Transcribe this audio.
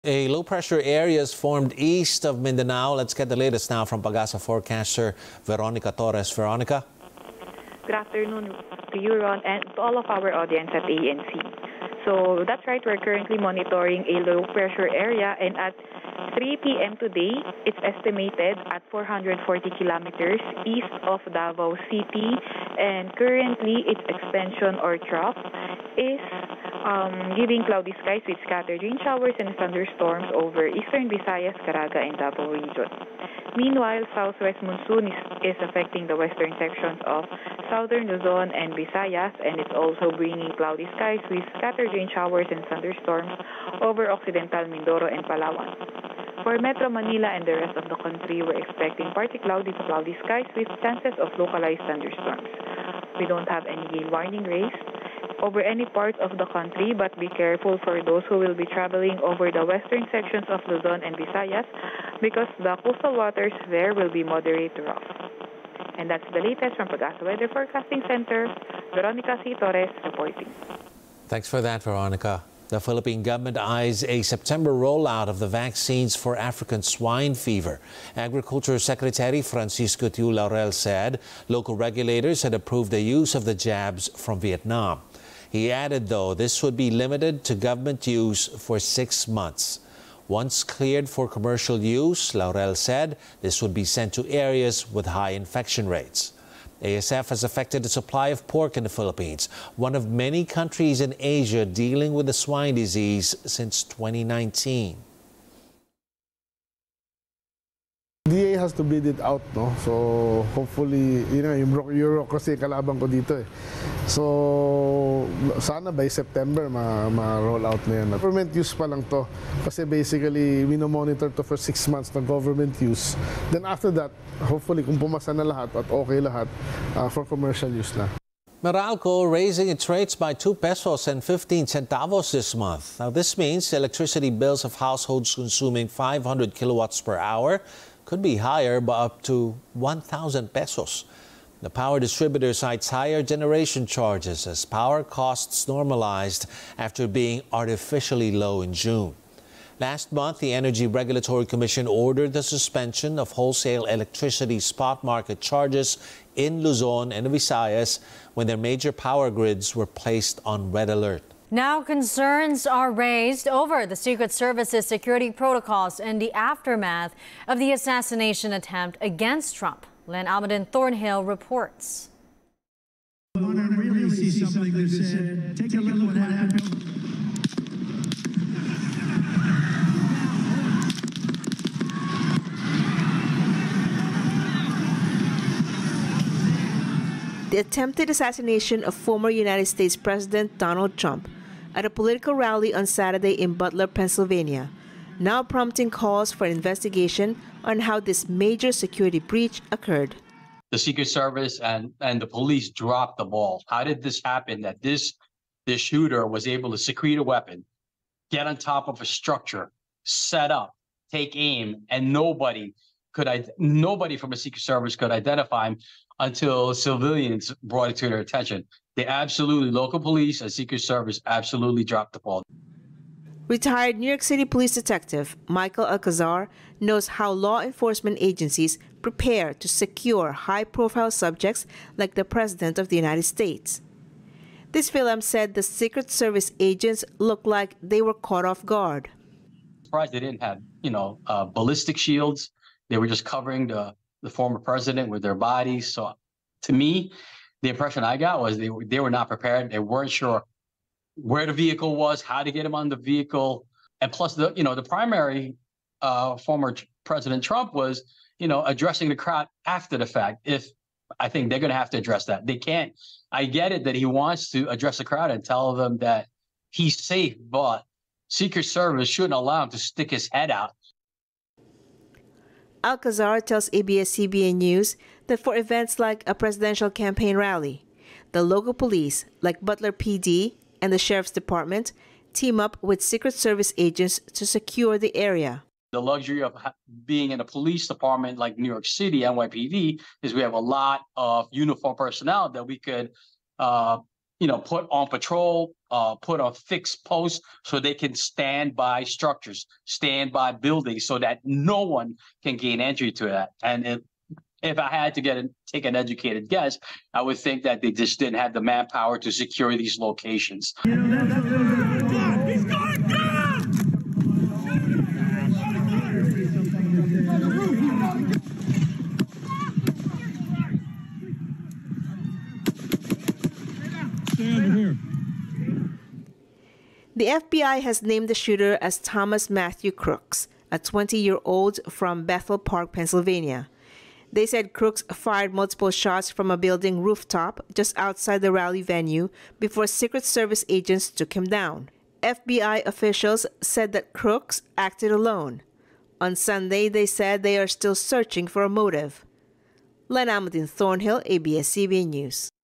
A low-pressure area is formed east of Mindanao. Let's get the latest now from Pag-asa forecaster Veronica Torres. Veronica? Good afternoon to you, Ron, and to all of our audience at ANC. So that's right, we're currently monitoring a low-pressure area, and at 3 p.m. today, it's estimated at 440 kilometers east of Davao City, and currently its extension or trough is giving cloudy skies with scattered rain showers and thunderstorms over eastern Visayas, Caraga, and Davao region. Meanwhile, southwest monsoon is affecting the western sections of southern Luzon and Visayas, and it's also bringing cloudy skies with scattered rain showers and thunderstorms over occidental Mindoro and Palawan. For Metro Manila and the rest of the country, we're expecting partly cloudy to cloudy skies with chances of localized thunderstorms. We don't have any gale warning raised over any part of the country, but be careful for those who will be traveling over the western sections of Luzon and Visayas because the coastal waters there will be moderate to rough. And that's the latest from Pag-asa Weather Forecasting Center. Veronica C. Torres reporting. Thanks for that, Veronica. The Philippine government eyes a September rollout of the vaccines for African swine fever. Agriculture Secretary Francisco Tiu Laurel said local regulators had approved the use of the jabs from Vietnam. He added, though, this would be limited to government use for 6 months. Once cleared for commercial use, Laurel said this would be sent to areas with high infection rates. ASF has affected the supply of pork in the Philippines, one of many countries in Asia dealing with the swine disease since 2019. DA has to bid it out, no? So hopefully, yung bureaucracy kalaban ko dito eh. So sana by September ma-roll out na yan. Government use pa lang to kasi basically monitor to for 6 months na government use. Then after that, hopefully kung pumasa na lahat at okay lahat, for commercial use na. Meralco raising its rates by 2 pesos and 15 centavos this month. Now this means electricity bills of households consuming 500 kilowatts per hour could be higher by up to 1,000 pesos. The power distributor cites higher generation charges as power costs normalized after being artificially low in June. Last month, the Energy Regulatory Commission ordered the suspension of wholesale electricity spot market charges in Luzon and Visayas when their major power grids were placed on red alert. Now concerns are raised over the Secret Service's security protocols in the aftermath of the assassination attempt against Trump. Len Almaden Thornhill reports. I want to really see something that said, take a look at what happened. The attempted assassination of former United States President Donald Trump at a political rally on Saturday in Butler, Pennsylvania, now prompting calls for an investigation on how this major security breach occurred. The Secret Service and the police dropped the ball. How did this happen that this shooter was able to secrete a weapon, get on top of a structure, set up, take aim, and nobody from the Secret Service could identify him until civilians brought it to their attention? Local police and Secret Service absolutely dropped the ball. Retired New York City police detective Michael Alcazar knows how law enforcement agencies prepare to secure high-profile subjects like the President of the United States. This film said the Secret Service agents looked like they were caught off guard. Surprised they didn't have, ballistic shields. They were just covering the former president with their bodies. So to me, the impression I got was they were not prepared. They weren't sure where the vehicle was, how to get him on the vehicle. And plus, the primary former President Trump was, addressing the crowd after the fact. I think they're going to have to address that. They can't. I get it that he wants to address the crowd and tell them that he's safe, but Secret Service shouldn't allow him to stick his head out. Alcazar tells ABS-CBN News that for events like a presidential campaign rally, the local police, like Butler PD and the Sheriff's Department, team up with Secret Service agents to secure the area. The luxury of being in a police department like New York City, NYPD, is we have a lot of uniformed personnel that we could, put on patrol, put on fixed posts so they can stand by structures, stand by buildings so that no one can gain entry to that. And if I had to take an educated guess, I would think that they just didn't have the manpower to secure these locations. The FBI has named the shooter as Thomas Matthew Crooks, a 20-year-old from Bethel Park, Pennsylvania. They said Crooks fired multiple shots from a building rooftop just outside the rally venue before Secret Service agents took him down. FBI officials said that Crooks acted alone. On Sunday, they said they are still searching for a motive. Len Almaden Thornhill, ABS-CBN News.